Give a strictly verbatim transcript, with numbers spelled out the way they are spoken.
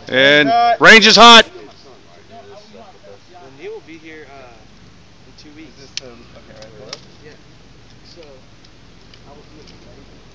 And range is hot. Well, Neil will be here uh, in two Is weeks. this the okay right there? Yeah. So I will do it. Ready?